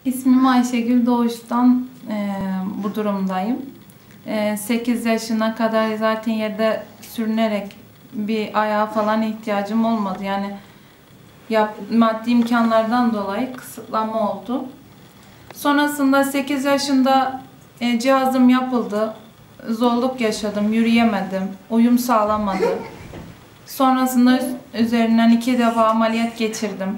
İsmim Ayşegül. Doğuştan bu durumdayım. 8 yaşına kadar zaten yerde sürünerek bir ayağa falan ihtiyacım olmadı. Yani maddi imkanlardan dolayı kısıtlama oldu. Sonrasında 8 yaşında cihazım yapıldı. Zorluk yaşadım, yürüyemedim, uyum sağlamadı. Sonrasında üzerinden 2 defa ameliyat geçirdim.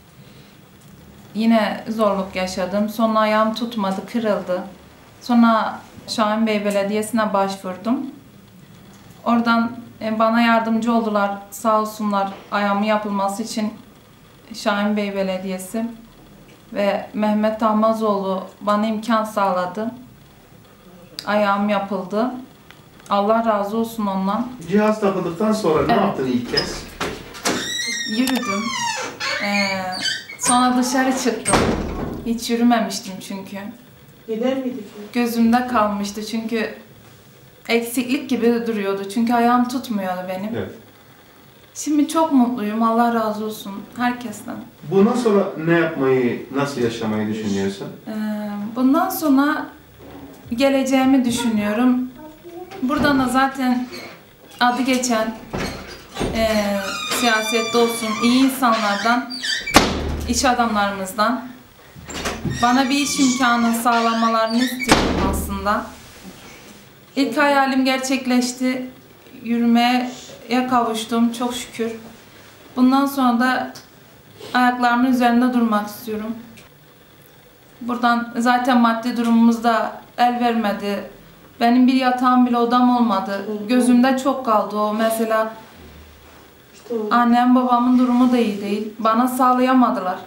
Yine zorluk yaşadım. Sonra ayağım tutmadı, kırıldı. Sonra Şahinbey Belediyesi'ne başvurdum. Oradan bana yardımcı oldular. Sağ olsunlar, ayağımın yapılması için Şahinbey Belediyesi ve Mehmet Ahmazoğlu bana imkan sağladı. Ayağım yapıldı. Allah razı olsun ondan. Cihaz takıldıktan sonra ne yaptın ilk kez? Yürüdüm. Sonra dışarı çıktım. Hiç yürümemiştim çünkü. Gider miydi? Gözümde kalmıştı çünkü eksiklik gibi duruyordu. Çünkü ayağım tutmuyordu benim. Evet. Şimdi çok mutluyum. Allah razı olsun herkesten. Bundan sonra ne yapmayı, nasıl yaşamayı düşünüyorsun? Bundan sonra geleceğimi düşünüyorum. Buradan da zaten adı geçen siyasette olsun, iyi insanlardan, iş adamlarımızdan bana bir iş imkanı sağlamalarını istiyorum aslında. İlk hayalim gerçekleşti. Yürümeye kavuştum çok şükür. Bundan sonra da ayaklarımın üzerinde durmak istiyorum. Buradan zaten maddi durumumuz da el vermedi. Benim bir yatağım bile odam olmadı. Gözümde çok kaldı o. Mesela annem babamın durumu da iyi değil. Bana sağlayamadılar.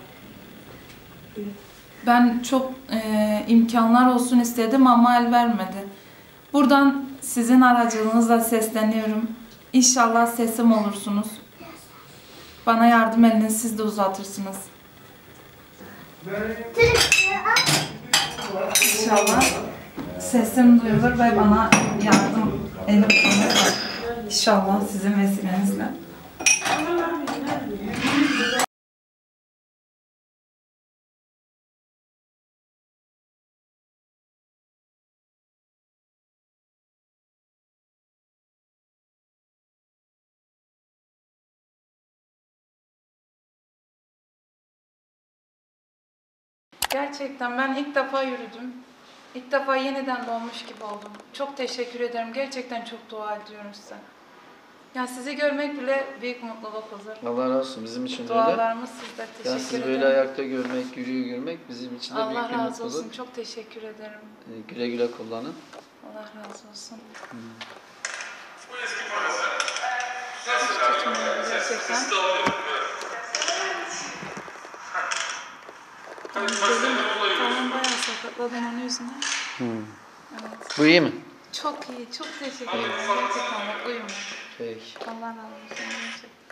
Ben çok imkanlar olsun istedim ama el vermedi. Buradan sizin aracılığınızla sesleniyorum. İnşallah sesim olursunuz. Bana yardım elini siz de uzatırsınız. İnşallah sesim duyulur ve bana yardım eli uzanır. İnşallah sizin vesilenizle. Gerçekten ben ilk defa yürüdüm. İlk defa yeniden doğmuş gibi oldum. Çok teşekkür ederim. Gerçekten çok dua ediyorum size. Ya sizi görmek bile büyük mutluluk olur. Allah razı olsun. Bizim için de öyle. Dualarımız sizde. Teşekkür ederim. Sizi böyle ayakta görmek, yürüyor görmek bizim için de büyük bir mutluluk. Allah razı olsun. Çok teşekkür ederim. Güle güle kullanın. Allah razı olsun. Gerçekten. Tamam, bayağı sakatladım onun yüzünden. Evet. Bu iyi mi? Çok iyi. Çok teşekkür ederim. Gerçekten mutluyum. Peki. Allah razı olsun. Gerçekten.